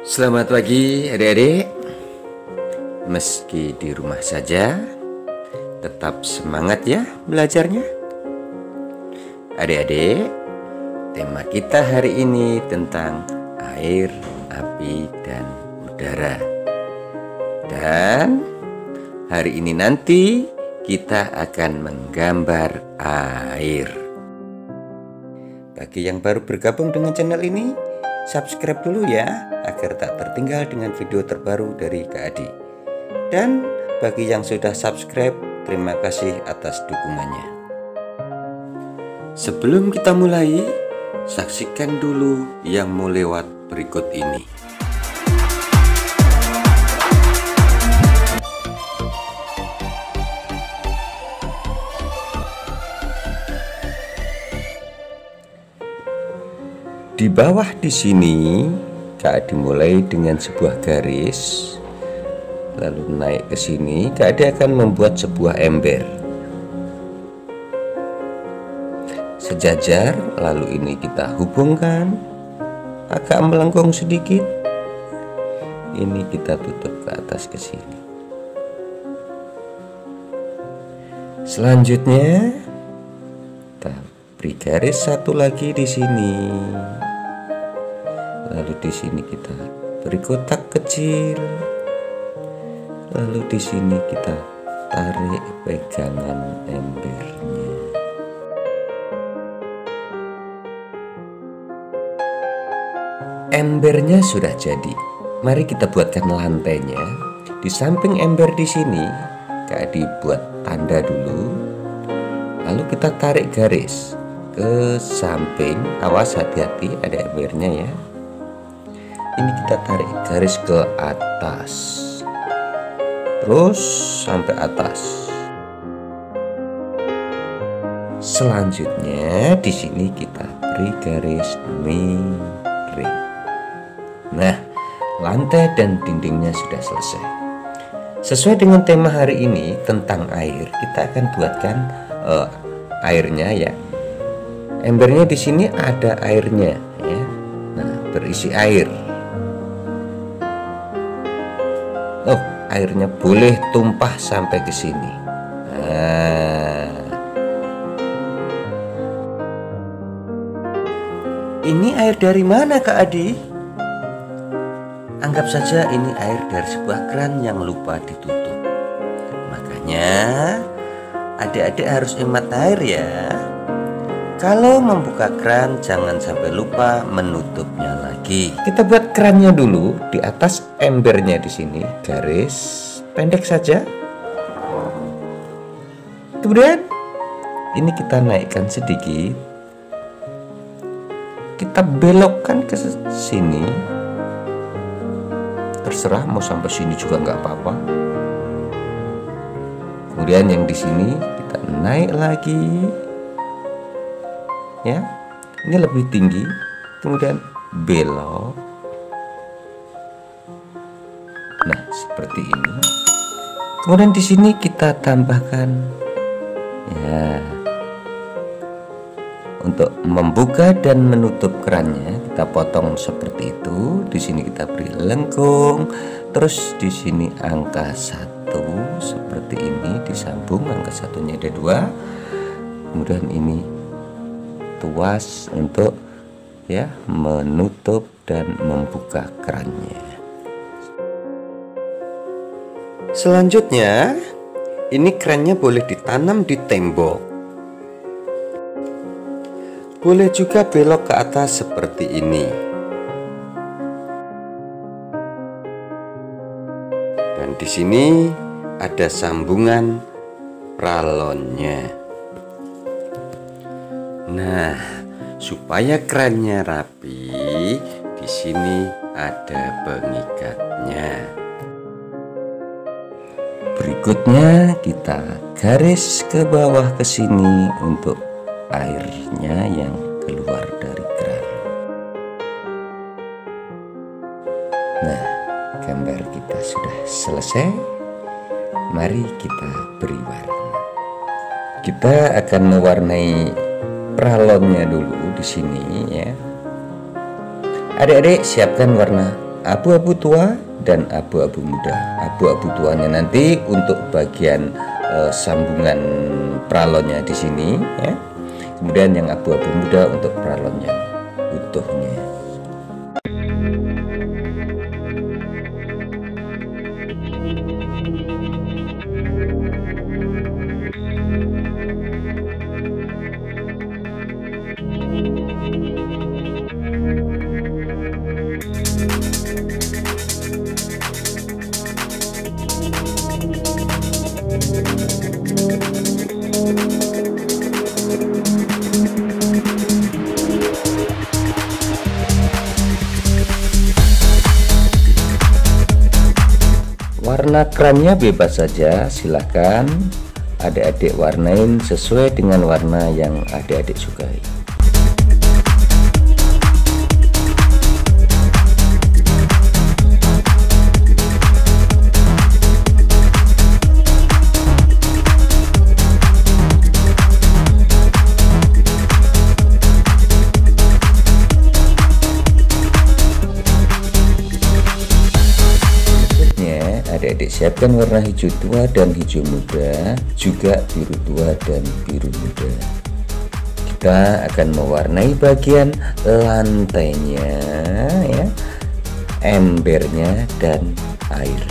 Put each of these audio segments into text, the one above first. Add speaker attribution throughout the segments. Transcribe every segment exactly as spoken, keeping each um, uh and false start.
Speaker 1: Selamat pagi adik-adik. Meski di rumah saja, tetap semangat ya belajarnya. Adik-adik, tema kita hari ini tentang air, api, dan udara. Dan hari ini nanti kita akan menggambar air. Bagi yang baru bergabung dengan channel ini, subscribe dulu ya, agar tak tertinggal dengan video terbaru dari Kak Adi. Dan bagi yang sudah subscribe, terima kasih atas dukungannya. Sebelum kita mulai, saksikan dulu yang mau lewat berikut ini. Di bawah di sini Kak Adi mulai dengan sebuah garis, lalu naik ke sini. Kak Adi akan membuat sebuah ember sejajar, lalu ini kita hubungkan agak melengkung sedikit. Ini kita tutup ke atas ke sini. Selanjutnya kita beri garis satu lagi di sini. Lalu di sini kita beri kotak kecil. Lalu di sini kita tarik pegangan embernya. Embernya sudah jadi. Mari kita buatkan lantainya. Di samping ember di sini, Kak Adi buat tanda dulu. Lalu kita tarik garis ke samping. Awas, hati-hati ada embernya ya. Ini kita tarik garis ke atas, terus sampai atas. Selanjutnya di sini kita beri garis miring. Nah, lantai dan dindingnya sudah selesai. Sesuai dengan tema hari ini tentang air, kita akan buatkan uh, airnya ya. Embernya di sini ada airnya ya. Nah, berisi air. Oh, airnya boleh tumpah sampai ke sini. Nah, ini air dari mana Kak Adi? Anggap saja ini air dari sebuah keran yang lupa ditutup. Makanya adik-adik harus hemat air ya. Kalau membuka keran jangan sampai lupa menutupnya lagi. Kita buat kerannya dulu di atas embernya di sini, garis pendek saja. Kemudian ini kita naikkan sedikit. Kita belokkan ke sini. Terserah mau sampai sini juga nggak apa-apa. Kemudian yang di sini kita naik lagi. Ya, ini lebih tinggi, kemudian belok. Nah, seperti ini. Kemudian di sini kita tambahkan, ya, untuk membuka dan menutup kerannya kita potong seperti itu. Di sini kita beri lengkung, terus di sini angka satu seperti ini disambung, angka satunya ada dua. Kemudian ini tuas untuk ya menutup dan membuka kerannya. Selanjutnya ini kerannya boleh ditanam di tembok, boleh juga belok ke atas seperti ini. Dan di sini ada sambungan pralonnya. Nah, supaya kerannya rapi, di sini ada pengikatnya. Berikutnya kita garis ke bawah ke sini untuk airnya yang keluar dari keran. Nah, gambar kita sudah selesai. Mari kita beri warna. Kita akan mewarnai pralonnya dulu di sini ya. Adik-adik siapkan warna abu-abu tua dan abu-abu muda. Abu-abu tuanya nanti untuk bagian e, sambungan pralonnya di sini ya. Kemudian yang abu-abu muda untuk pralonnya utuhnya. Warna kerannya bebas saja, silahkan adik-adik warnain sesuai dengan warna yang adik-adik sukai. Adik-adik siapkan warna hijau tua dan hijau muda, juga biru tua dan biru muda. Kita akan mewarnai bagian lantainya ya, embernya dan airnya.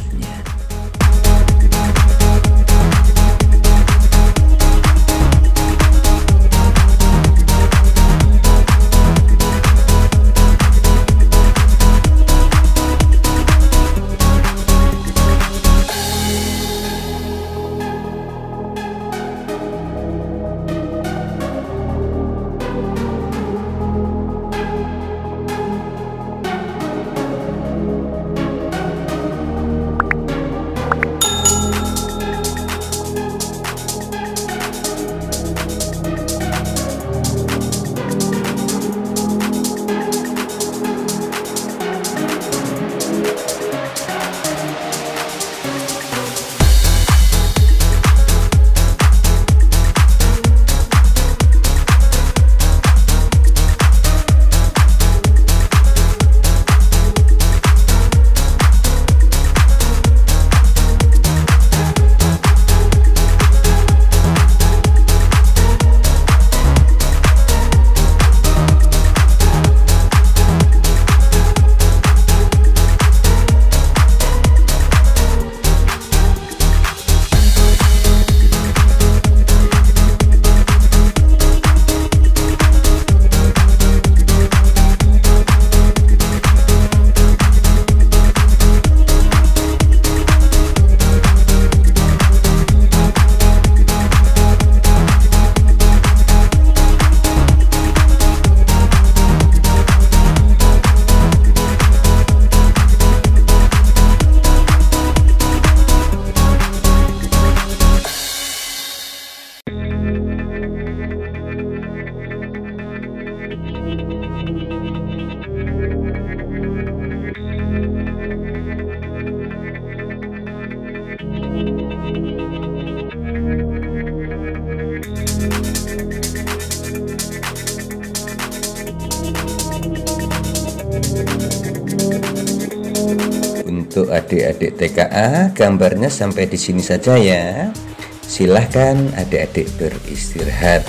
Speaker 1: Untuk adik-adik T K A, gambarnya sampai di sini saja ya. Silahkan adik-adik beristirahat.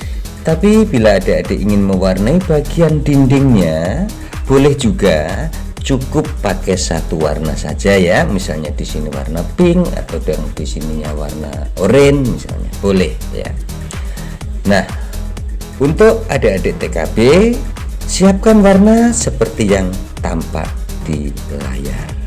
Speaker 1: Tapi bila adik-adik ingin mewarnai bagian dindingnya, boleh juga cukup pakai satu warna saja ya. Misalnya di sini warna pink atau yang di sininya warna oranye misalnya, boleh ya. Nah, untuk adik-adik T K B, siapkan warna seperti yang tampak di layar.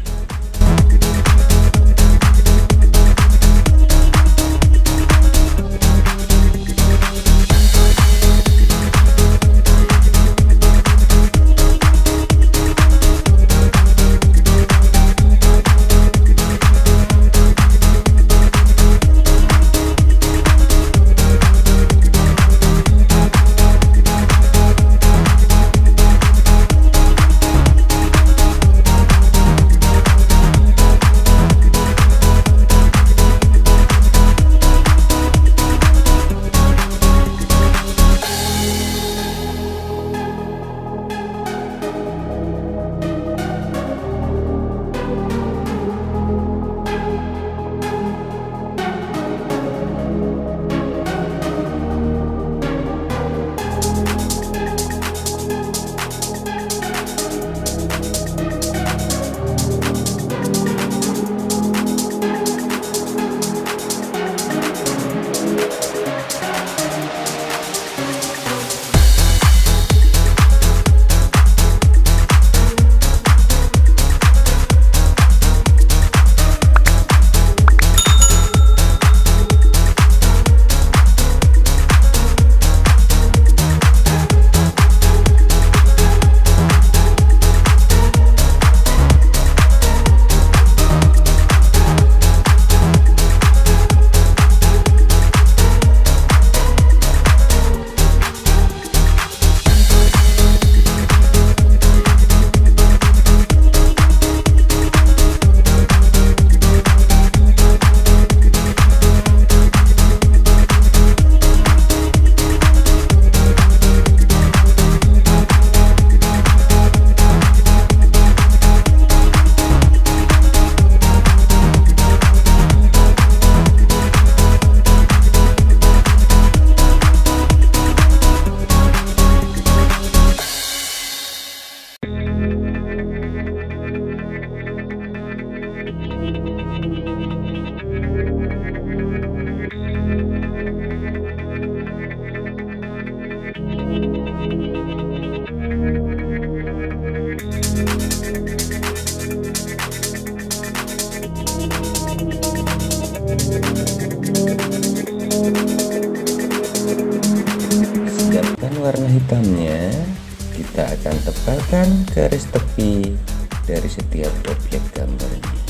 Speaker 1: hitamnya kita akan tebalkan garis tepi dari setiap objek gambar ini.